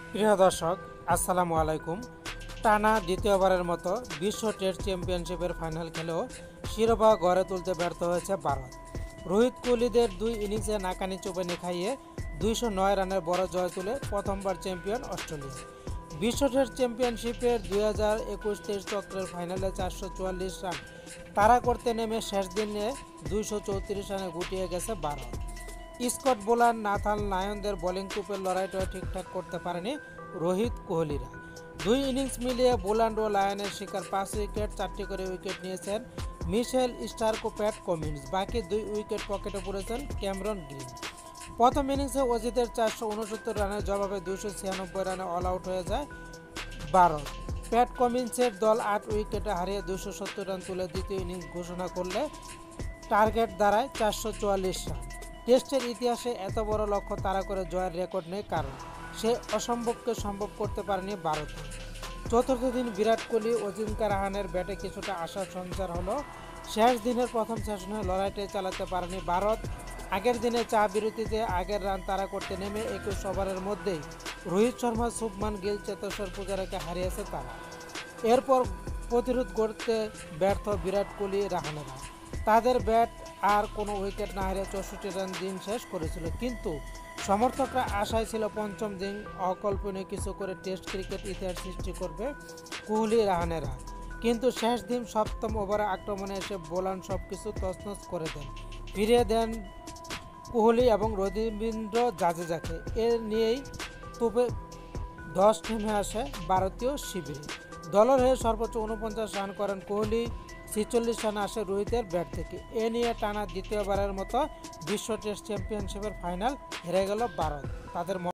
প্রিয় দর্শক, আসসালামু আলাইকুম। টানা দ্বিতীয়বারের মতো বিশ্ব টেস্ট চ্যাম্পিয়নশিপের ফাইনাল খেলেও শিরোপা গড়ে তুলতে ব্যর্থ হয়েছে ভারত। রোহিত কোহলিদের দুই ইনিংসে নাকানি চোবানি খাইয়ে 209 রানের বড় জয় তুলে প্রথমবার চ্যাম্পিয়ন অস্ট্রেলিয়া। বিশ্ব টেস্ট চ্যাম্পিয়নশিপের 2021 টেস্ট চক্রের ফাইনালে 444 রান তাড়া করতে নেমে শেষ দিনে 234 রানে গুটিয়ে গেছে ভারত। স্কট বোলার নাথান লায়নদের বোলিং টুপের লড়াইটাও ঠিকঠাক করতে পারেনি রোহিত কোহলিরা। দুই ইনিংস মিলিয়ে বোলান্ড ও লায়নের শিকার 5 উইকেট, 4টি করে উইকেট নিয়েছেন মিশেল স্টার্ক ও প্যাট কমিন্স। বাকি 2 উইকেট পকেটে পড়েছেন ক্যামেরন গ্রিন। প্রথম ইনিংসে অজিতের 469 রানের জবাবে 296 রানে অল আউট হয়ে যায় ভারত। প্যাট কমিন্সের দল 8 উইকেটে হারিয়ে 270 রান তুলে দ্বিতীয় ইনিংস ঘোষণা করলে টার্গেট দাঁড়ায় 444 রান। টেস্টের ইতিহাসে এত বড় লক্ষ্য তাড়া করে জয়ের রেকর্ড নেই কারণ সে অসম্ভবকে সম্ভব করতে পারেনি ভারত। চতুর্থ দিন বিরাট কোহলি, অজিঙ্কা রাহানের ব্যাটে কিছুটা আশার সঞ্চার হলো। শেষ দিনের প্রথম সেশনে লড়াইটাই চালাতে পারেনি ভারত। আগের দিনে চা বিরতিতে আগের রান তাড়া করতে নেমে 21 ওভারের মধ্যেই রোহিত শর্মা, শুভমান গিল, চেতেশ্বর পূজারাকে হারিয়েছে তারা। এরপর প্রতিরোধ করতে ব্যর্থ বিরাট কোহলি, রাহানেরা তাদের ব্যাট আর কোনো উইকেট না হারিয়ে 64 রান দিন শেষ করেছিল। কিন্তু সমর্থকরা আশায় ছিল পঞ্চম দিন অকল্পনীয় কিছু করে টেস্ট ক্রিকেট ইতিহাস সৃষ্টি করবে কোহলি, রাহানেরা। কিন্তু শেষ দিন সপ্তম ওভারে আক্রমণে এসে বোলান সব কিছু তছনছ করে দেন, ফিরিয়ে দেন কোহলি এবং রবীন্দ্র জাদেজাকে। এর নিয়েই তোপে 10 নেমে আসে ভারতীয় শিবিরে। দলের হয়ে সর্বোচ্চ 49 রান করেন কোহলি, 46 রান আসে রোহিতের ব্যাট থেকে। এ নিয়ে টানা দ্বিতীয়বারের মতো বিশ্ব টেস্ট চ্যাম্পিয়নশিপের ফাইনাল হেরে গেল ভারত। তাদের